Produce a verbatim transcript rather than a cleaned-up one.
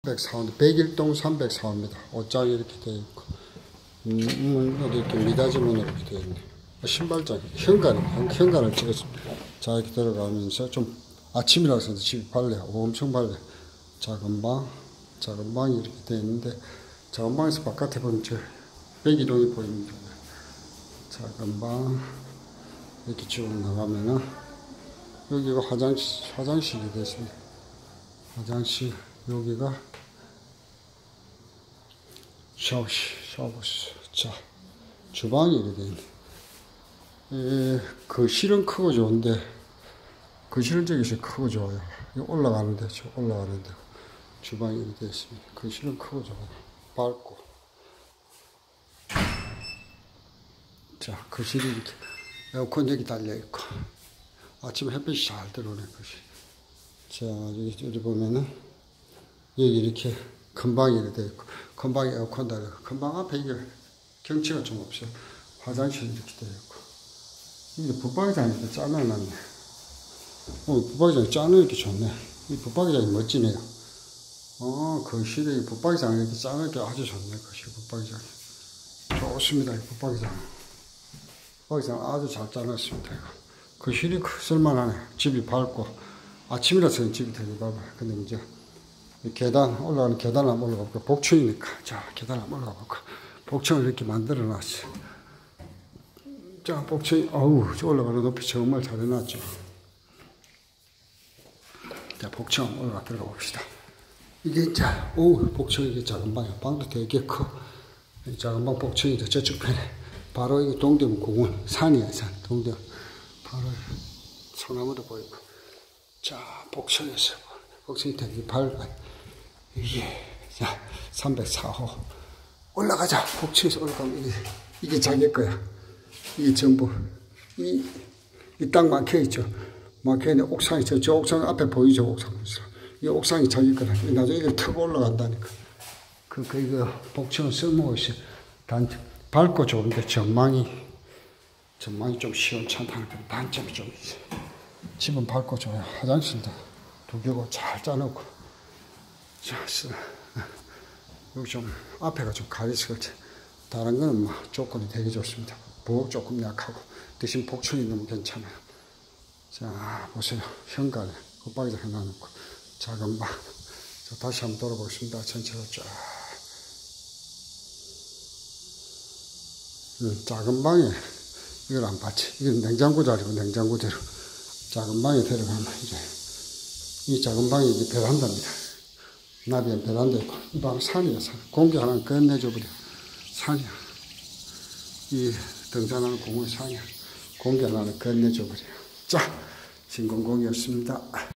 삼백사 호, 백일동 삼백사 호입니다. 옷장이 이렇게 되어 있고, 문, 이렇게 미닫이 문으로 이렇게 되어 있네. 신발장, 현관, 현관을 찍었습니다. 자, 이렇게 들어가면서 좀 아침이라서 그래서 집이 밝네. 엄청 밝네. 작은 방, 작은 방이 이렇게 되어 있는데, 작은 방에서 바깥에 보면 저 백일동이 보입니다. 작은 방, 이렇게 쭉 나가면은, 여기가 화장실, 화장실이 되겠습니다. 화장실, 여기가 샤워실, 샤워실. 자, 주방이 이렇게 있네. 에, 거실은 크고 좋은데, 거실은 저기서 크고 좋아요. 올라가는데, 저 올라가는데, 주방이 이렇게 있습니다. 거실은 크고 좋아요. 밝고. 자, 거실이 이렇게, 에어컨 여기 달려있고, 아침에 햇빛이 잘 들어오네, 거실. 자, 여기, 여기 보면은, 여기 이렇게 큰 방이 이렇게 되어 있고, 큰 방에 에어컨 달려있고, 큰 방 앞에 이게 경치가 좀 없어요. 화장실이 이렇게 되어 있고. 이게 붙박이장이 이렇게 짜놔놨네. 어, 붙박이장이 짜놓으니까 좋네. 이 붙박이장이 멋지네요. 어, 거실에 붙박이장이 이렇게 짜놓으니까 아주 좋네, 거실 붙박이장이. 좋습니다, 이 붙박이장. 붙박이장 아주 잘 짜놨습니다, 이거. 거실이 쓸만하네. 집이 밝고. 아침이라서 집이 되게 밝아요. 근데 이제, 계단, 올라가는 계단을 한번 올라가 볼까? 복층이니까. 자, 계단을 한번 올라가 볼까? 복층을 이렇게 만들어 놨어요. 자, 복층이, 어우, 저 올라가는 높이 정말 잘 해놨죠. 자, 복층 한번 올라가 들어가 봅시다. 이게, 자, 오, 복층이 이게 작은 방이야. 방도 되게 커. 작은 방 복층이 저쪽 편에. 바로 이게 동대문 공원. 산이야, 산. 동대문. 바로 소나무도 보이고. 자, 복층에서. 복층이 되게 밝아. 이게, 자, 삼백사 호. 올라가자. 복층에서 올라가면 이게, 이게 자기 거야. 이게 전부, 이, 이 땅 막혀있죠. 막혀있는 옥상이, 저, 저 옥상 앞에 보이죠, 옥상. 이 옥상이 자기 거라. 나중에 이걸 타고 올라간다니까. 그, 그, 이거, 복층은 쓸모가 있어. 단, 밝고 좋은데 전망이, 전망이 좀 시원찮다는 그런 단점이 좀 있어. 집은 밝고 좋아요. 화장실도 두 개고 잘 짜놓고. 자, 여기 좀, 앞에가 좀 가려서 그렇지. 다른 거는 뭐, 조건이 되게 좋습니다. 부엌 조금 약하고, 대신 복층이 너무 괜찮아요. 자, 보세요. 현관에 붙박이장 해놔놓고, 작은 방. 자, 다시 한번 돌아보겠습니다. 전체로 쫙. 음, 작은 방에, 이걸 안 봤지. 이건 냉장고 자리고, 냉장고 대로. 작은 방에 들어가면, 이제, 이 작은 방이 이제 베란다입니다. 나비엔 베란다 있고, 이 방 산이야, 산. 공기 하나 끝내줘버려. 산이야. 이 등산하는 공원 산이야. 공기 하나는 끝내줘버려. 자, 진공공이었습니다.